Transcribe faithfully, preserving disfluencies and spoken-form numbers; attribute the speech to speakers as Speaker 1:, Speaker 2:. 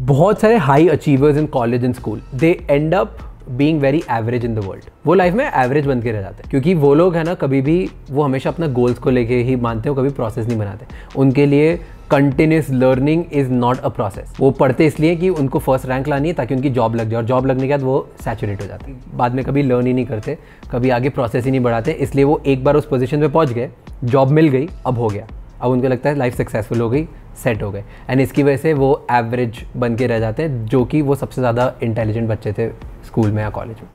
Speaker 1: बहुत सारे high achievers in college and school, they end up being very average in the world. वो life में average बन के रह जाते हैं, क्योंकि वो लोग है ना, कभी भी वो हमेशा अपना गोल्स को लेके ही मानते हो, कभी प्रोसेस नहीं बनाते। उनके लिए continuous learning is not a process. वो पढ़ते इसलिए कि उनको फर्स्ट रैंक लानी है ताकि उनकी जॉब लग जाए, और जॉब लगने के बाद वो सैचुरेट हो जाते हैं। बाद में कभी लर्न ही नहीं करते, कभी आगे प्रोसेस ही नहीं बढ़ाते। इसलिए वो एक बार उस पोजीशन पे पहुंच गए, जॉब मिल गई, अब हो गया, अब उनको लगता है लाइफ सक्सेसफुल हो गई, सेट हो गए। एंड इसकी वजह से वो एवरेज बन के रह जाते हैं, जो कि वो सबसे ज़्यादा इंटेलिजेंट बच्चे थे स्कूल में या कॉलेज में।